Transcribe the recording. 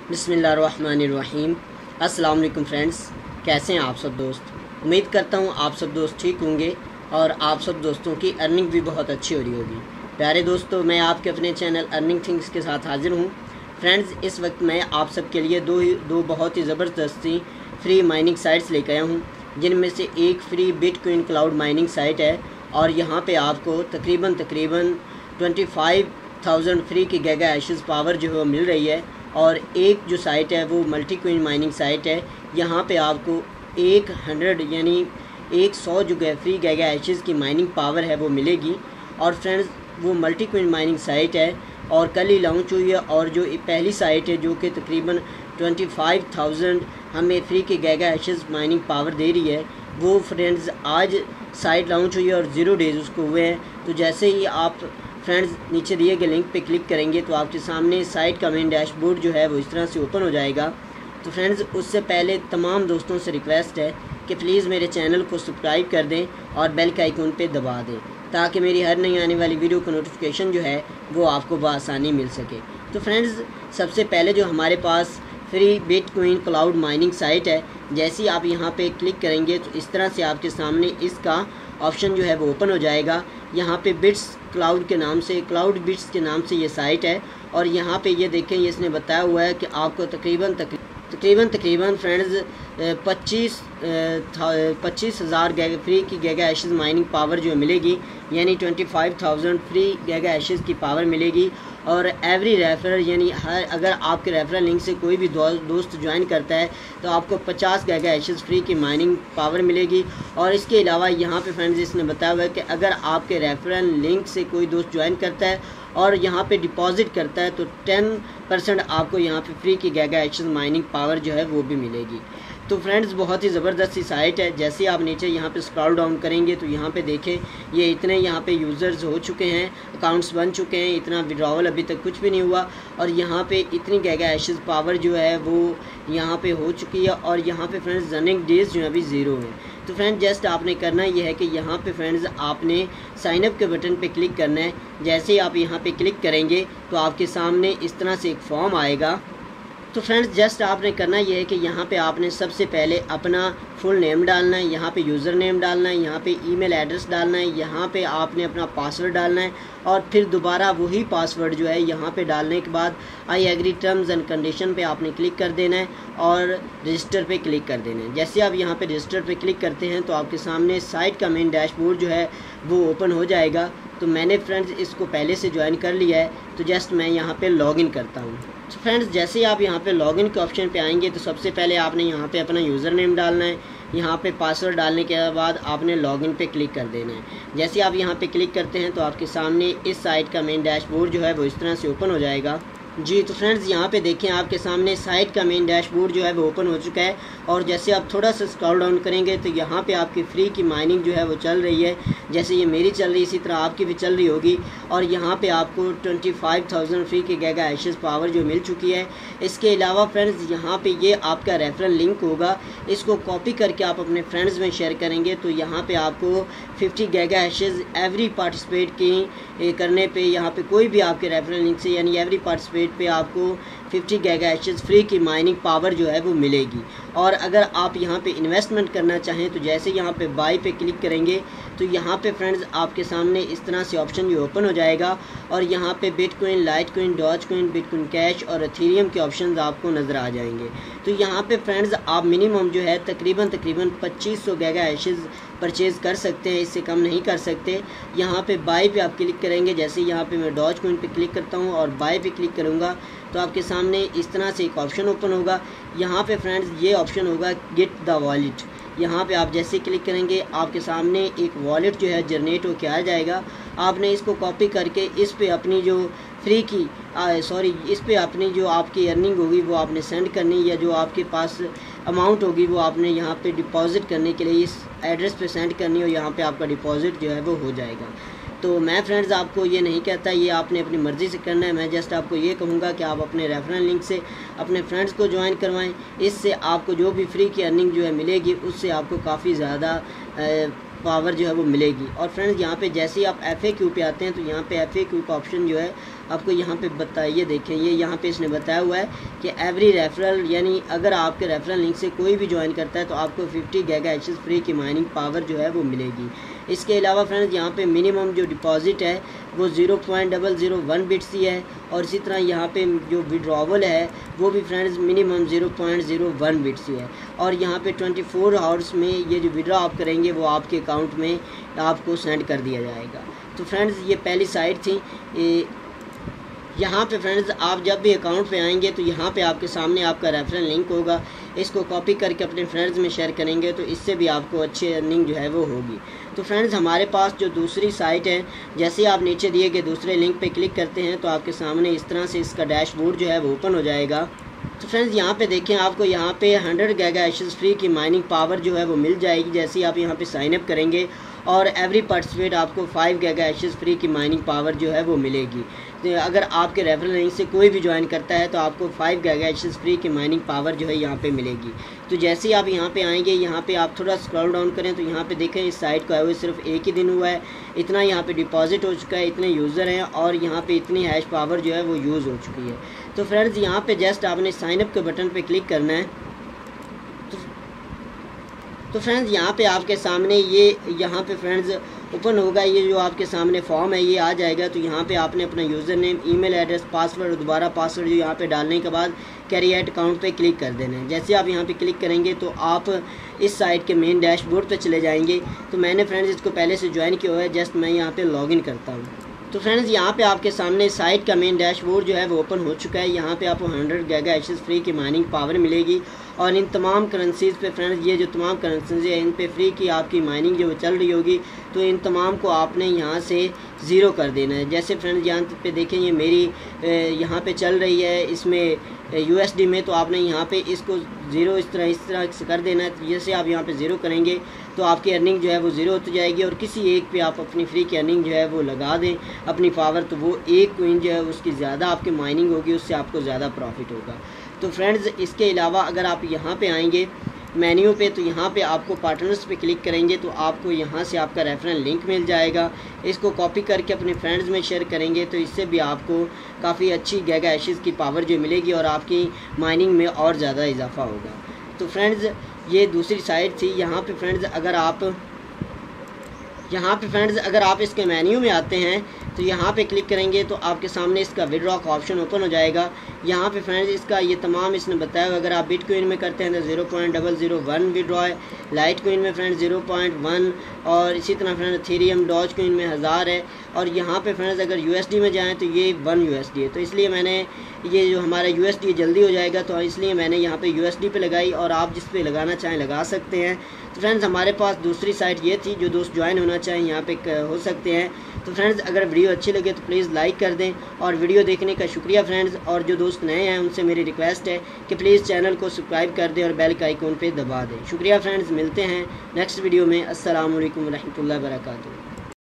बिस्मिल्लाहिर्रहमानिर्रहीम। अस्सलाम वालेकुम फ्रेंड्स, कैसे हैं आप सब दोस्त। उम्मीद करता हूं आप सब दोस्त ठीक होंगे और आप सब दोस्तों की अर्निंग भी बहुत अच्छी हो रही होगी। प्यारे दोस्तों, मैं आपके अपने चैनल अर्निंग थिंग्स के साथ हाजिर हूं। फ्रेंड्स, इस वक्त मैं आप सब के लिए दो बहुत ही ज़बरदस्ती फ्री माइनिंग साइट्स लेकर आया हूं, जिनमें से एक free bitcoin cloud mining site है और यहाँ पे आपको तकरीबन 25,000 फ्री की गैगा एशेस पावर जो है वो मिल रही है। और एक जो साइट है वो मल्टी कॉइन माइनिंग साइट है। यहाँ पे आपको 100 यानी 100 जो फ्री गैगा एशेस की माइनिंग पावर है वो मिलेगी। और फ्रेंड्स, वो मल्टी कॉइन माइनिंग साइट है और कल ही लॉन्च हुई है। और जो पहली साइट है जो कि तकरीबन 25,000 हमें फ्री की गैगा एशेस माइनिंग पावर दे रही है, वो फ्रेंड्स आज साइट लॉन्च हुई है और 0 डेज़ उसको हुए हैं। तो जैसे ही आप फ्रेंड्स नीचे दिए गए लिंक पे क्लिक करेंगे तो आपके सामने साइट का मेन डैशबोर्ड जो है वो इस तरह से ओपन हो जाएगा। तो फ्रेंड्स, उससे पहले तमाम दोस्तों से रिक्वेस्ट है कि प्लीज़ मेरे चैनल को सब्सक्राइब कर दें और बेल के आइकन पे दबा दें, ताकि मेरी हर नई आने वाली वीडियो का नोटिफिकेशन जो है वो आपको बआसानी मिल सके। तो फ्रेंड्स, सबसे पहले जो हमारे पास free bitcoin cloud mining site है, जैसे ही आप यहाँ पे क्लिक करेंगे तो इस तरह से आपके सामने इसका ऑप्शन जो है वो ओपन हो जाएगा। यहाँ पे बिट्स क्लाउड के नाम से, क्लाउड बिट्स के नाम से ये साइट है। और यहाँ पे ये देखें, ये इसने बताया हुआ है कि आपको तकरीबन फ्रेंड्स 25,000 फ्री की गैगा एशेस माइनिंग पावर जो मिलेगी, यानी 25,000 फ्री गैगा एशेस की पावर मिलेगी। और एवरी रेफरर यानी अगर आपके रेफरल लिंक से कोई भी दोस्त ज्वाइन करता है तो आपको 50 गैगा एशेस फ्री की माइनिंग पावर मिलेगी। और इसके अलावा यहाँ पे फ्रेंड्स इसने बताया हुआ है कि अगर आपके रेफरल लिंक से कोई दोस्त ज्वाइन करता है और यहाँ पे डिपॉजिट करता है तो 10% आपको यहाँ पे फ्री की गैगा एशेस माइनिंग पावर जो है वो भी मिलेगी। तो फ्रेंड्स, बहुत ही ज़बरदस्त सी साइट है। जैसे आप नीचे यहाँ पे स्क्रॉल डाउन करेंगे तो यहाँ पे देखें, ये इतने यहाँ पे यूज़र्स हो चुके हैं, अकाउंट्स बन चुके हैं, इतना विड्रॉवल अभी तक कुछ भी नहीं हुआ। और यहाँ पे इतनी गैगा एशेस पावर जो है वो यहाँ पे हो चुकी है। और यहाँ पे फ्रेंड्स रनिंग डेज़ जो है अभी 0 है। तो फ्रेंड्स, जस्ट आपने करना ये है कि यहाँ पे फ्रेंड्स आपने साइनअप के बटन पे क्लिक करना है। जैसे ही आप यहाँ पे क्लिक करेंगे तो आपके सामने इस तरह से एक फॉर्म आएगा। तो फ्रेंड्स, जस्ट आपने करना ये है कि यहाँ पे आपने सबसे पहले अपना फुल नेम डालना है, यहाँ पे यूज़र नेम डालना है, यहाँ पे ईमेल एड्रेस डालना है, यहाँ पे आपने अपना पासवर्ड डालना है और फिर दोबारा वही पासवर्ड जो है यहाँ पे डालने के बाद I agree terms and condition पे आपने क्लिक कर देना है और रजिस्टर पे क्लिक कर देना है। जैसे आप यहाँ पे रजिस्टर पे क्लिक करते हैं तो आपके सामने साइट का मेन डैशबोर्ड जो है वो ओपन हो जाएगा। तो मैंने फ्रेंड्स इसको पहले से ज्वाइन कर लिया है, तो जस्ट मैं यहाँ पे लॉगिन करता हूँ। तो फ्रेंड्स, जैसे ही आप यहाँ पे लॉगिन के ऑप्शन पे आएंगे तो सबसे पहले आपने यहाँ पे अपना यूज़र नेम डालना है, यहाँ पे पासवर्ड डालने के बाद आपने लॉगिन पे क्लिक कर देना है। जैसे आप यहाँ पे क्लिक करते हैं तो आपके सामने इस साइट का मेन डैशबोर्ड जो है वो इस तरह से ओपन हो जाएगा। जी, तो फ्रेंड्स यहाँ पे देखें, आपके सामने साइट का मेन डैशबोर्ड जो है वो ओपन हो चुका है। और जैसे आप थोड़ा सा स्क्रॉल डाउन करेंगे तो यहाँ पे आपकी फ्री की माइनिंग जो है वो चल रही है। जैसे ये मेरी चल रही है इसी तरह आपकी भी चल रही होगी। और यहाँ पे आपको 25,000 फ्री की गैगा एशेस पावर जो मिल चुकी है। इसके अलावा फ्रेंड्स यहाँ पे ये आपका रेफरल लिंक होगा, इसको कॉपी करके आप अपने फ्रेंड्स में शेयर करेंगे तो यहाँ पे आपको 50 गैगा एशेस एवरी पार्टिसिपेट की करने पे, यहाँ पे कोई भी आपके रेफरल लिंक से यानी एवरी पार्टिसिपेट पे आपको 50 गैगा एशेस फ्री की माइनिंग पावर जो है वो मिलेगी। और अगर आप यहाँ पे इन्वेस्टमेंट करना चाहें तो जैसे यहाँ पे बाय पे क्लिक करेंगे तो यहाँ पे फ्रेंड्स आपके सामने इस तरह से ऑप्शन जो ओपन हो जाएगा। और यहाँ पे bitcoin, litecoin, dogecoin, bitcoin cash और एथेरियम के ऑप्शंस आपको नज़र आ जाएंगे। तो यहाँ पे फ्रेंड्स आप मिनिमम जो है तकरीबन 2500 गैगा एशेस परचेज़ कर सकते हैं, इससे कम नहीं कर सकते। यहाँ पे बाय पे आप क्लिक करेंगे, जैसे यहाँ पे मैं डॉजकॉइन पे क्लिक करता हूँ और बाय पे क्लिक करूँगा तो आपके सामने इस तरह से एक ऑप्शन ओपन होगा। यहाँ पे फ्रेंड्स ये ऑप्शन होगा गेट द वॉलेट। यहाँ पे आप जैसे क्लिक करेंगे आपके सामने एक वॉलेट जो है जनरेट होकर आ जाएगा। आपने इसको कॉपी करके इस पे अपनी जो फ्री की इस पे अपनी जो आपकी अर्निंग होगी वो आपने सेंड करनी, या जो आपके पास अमाउंट होगी वो आपने यहाँ पे डिपॉजिट करने के लिए इस एड्रेस पे सेंड करनी और यहाँ पे आपका डिपॉजिट जो है वो हो जाएगा। तो मैं फ्रेंड्स आपको ये नहीं कहता, ये आपने अपनी मर्ज़ी से करना है। मैं जस्ट आपको ये कहूँगा कि आप अपने रेफरल लिंक से अपने फ्रेंड्स को ज्वाइन करवाएं। इससे आपको जो भी फ्री की अर्निंग जो है मिलेगी उससे आपको काफ़ी ज़्यादा पावर जो है वो मिलेगी। और फ्रेंड्स यहाँ पे जैसे ही आप FAQ पे आते हैं तो यहाँ पे FAQ का ऑप्शन जो है آپ کو یہاں پہ بتائیے، دیکھیں یہ یہاں پہ اس نے بتایا ہوا ہے کہ ایوری ریفرل، یعنی اگر آپ کے ریفرل لنک سے کوئی بھی جوائن کرتا ہے تو آپ کو 50 گیگا ایچز فری کی مائننگ پاور جو ہے وہ ملے گی۔ اس کے علاوہ فرینڈز یہاں پہ منیمم جو ڈپازٹ ہے وہ 0.001 بٹس ہی ہے، اور اسی طرح یہاں پہ جو وڈراول ہے وہ بھی فرینڈز منیمم 0.01 بٹس ہی ہے، اور یہاں پہ 24 آورس میں یہ جو وڈرا آپ کریں گے وہ آپ کے اکاؤنٹ میں آپ کو سینڈ کر دیا جائے گا۔ تو فرینڈز یہ پہلی سائٹ تھی۔ یہاں پہ فرینڈز آپ جب بھی اکاؤنٹ پہ آئیں گے تو یہاں پہ آپ کے سامنے آپ کا ریفرل لنک ہوگا، اس کو کاپی کر کے اپنے فرینڈز میں شیئر کریں گے تو اس سے بھی آپ کو اچھی ارننگ جو ہے وہ ہوگی۔ تو فرینڈز ہمارے پاس جو دوسری سائٹ ہے، جیسے آپ نیچے دیے گئے دوسرے لنک پہ کلک کرتے ہیں تو آپ کے سامنے اس طرح سے اس کا ڈیش بورڈ جو ہے وہ اوپن ہو جائے گا۔ تو فرینڈز یہاں پہ دیکھیں آپ کو یہاں پہ 100 گیگا ایچز فری کی مائننگ پاور جو ہے وہ مل جائے گی جیسے آپ یہاں پہ سائن اپ کریں گے، اور ایوری پارٹیسپیٹ آپ کو 5 گیگا ایچز فری کی مائننگ پاور جو ہے وہ ملے گی۔ اگر آپ کے ریفرل لنک سے کوئی بھی جوائن کرتا ہے تو آپ کو 5 گیگا ایچز فری کی مائننگ پاور جو ہے یہاں پہ ملے گی۔ تو جیسے ہی آپ یہاں پہ آئیں گے، یہاں پہ آپ تھوڑا اسکرول ڈاؤن کریں تو یہاں پہ دیکھیں اس سائٹ کو ہوئے صرف ایک ہی دن ہوا ہے، اتنا یہاں پہ ڈپازٹ ہو چکا ہے، اتنے یوزر ہیں، اور یہاں پہ اتنی ہیش پاور جو ہے وہ یوز ہو چکی ہے۔ تو فرینڈز یہاں پہ جسٹ آپ نے سائن اپ کے بٹن پہ کلک کرنا ہے۔ تو فرینڈز یہاں پہ آپ کے سامنے یہ یہاں پہ فرینڈز اوپن ہوگا، یہ جو آپ کے سامنے فارم ہے یہ آ جائے گا۔ تو یہاں پہ آپ نے اپنا user name, email address, password, اور دوبارہ پاسورڈ جو یہاں پہ ڈالنے کے بعد کریٹ اکاؤنٹ پہ کلک کر دینا ہے۔ جیسے آپ یہاں پہ کلک کریں گے تو آپ اس سائٹ کے مین ڈیش بورڈ پہ چلے جائیں گے۔ تو میں نے فرینڈز اس کو پہلے سے جوائن کیا ہوا ہے، جسٹ میں یہاں پہ لاگ ان کرتا ہوں۔ تو فرینڈز یہاں پہ آپ کے سامنے سائٹ کا مین ڈیش بورڈ جو ہے وہ اوپن ہو چکا ہے۔ یہاں پہ آپ کو 100 گیگا ایچز فری کی مائننگ پاور ملے گی، اور ان تمام کرنسیز پہ فرینڈز یہ جو تمام کرنسیز ہیں ان پہ فری کی آپ کی مائننگ جو چل رہی ہوگی تو ان تمام کو آپ نے یہاں سے زیرو کر دینا ہے۔ جیسے فرینڈز یہاں پہ دیکھیں یہ میری یہاں پہ چل رہی ہے اس میں USD میں، تو آپ نے یہاں پہ اس کو زیرو اس طرح سے کر دینا ہے۔ جیسے آپ یہاں پہ زیرو کریں گے تو آپ کی ارننگ جو ہے وہ زیرو ہوتی جائے گی، اور کسی ایک پہ آپ اپنی فری کی ارننگ جو ہے وہ لگا دیں اپنی پاور، تو وہ ایک کوئن جو ہے اس کی زیادہ آپ کی مائننگ ہوگی، اس سے آپ کو زیادہ پروفٹ ہوگا۔ تو فرینڈز اس کے علاوہ اگر آپ یہاں پہ آئیں گے مینیو پہ تو یہاں پہ آپ کو پارٹنرز پہ کلک کریں گے تو آپ کو یہاں سے آپ کا ریفرل لنک مل جائے گا۔ اس کو کاپی کر کے اپنے فرینڈز میں شیئر کریں گے تو اس سے بھی آپ کو کافی اچھی گیگا ایچز کی پاور جو ملے گی، اور آپ کی مائننگ میں اور زیادہ اضافہ ہوگا۔ تو فرینڈز یہ دوسری سائٹ تھی۔ یہاں پہ فرینڈز اگر آپ اس کے مینیو میں آتے ہیں تو یہاں پہ کلک کریں گے تو آپ کے سامنے اس کا وڈرا کا آپشن اوپن ہو جائے گا۔ یہاں پہ فرینڈز اس کا یہ تمام اس نے بتایا ہوا، اگر آپ بٹ کوئن میں کرتے ہیں تو 0.001 وڈرا ہے، لائٹ کوئن میں فرینڈز 0.1، اور اسی طرح فرینڈز ایتھیریم ڈاج کوئن میں 1000 ہے، اور یہاں پہ فرینڈز اگر USD میں جائیں تو یہ 1 USD ہے۔ تو اس لیے میں نے یہ جو ہمارا USD جلدی ہو جائے گا تو اس لیے میں نے یہاں پہ USD پہ لگائی، اور آپ جس پہ لگانا چاہیں لگا سکتے ہیں۔ تو فرینڈز ہمارے پاس دوسری سائٹ یہ تھی، جو دوست جوائن ہونا چاہیں یہاں پہ ہو سکتے ہیں۔ تو فرینڈز اگر ویڈیو اچھی لگے تو پلیز لائک کر دیں، اور ویڈیو دیکھنے کا شکریہ فرینڈز، اور جو دوست نئے ہیں ان سے میری ریکویسٹ ہے کہ پلیز چینل کو سبسکرائب کر دیں اور بیل کا آئیکن پہ دبا دیں۔ شکریہ فرینڈز، ملتے ہیں نیکسٹ ویڈیو میں۔ السلام علیکم ورحمۃ اللہ وبرکاتہ۔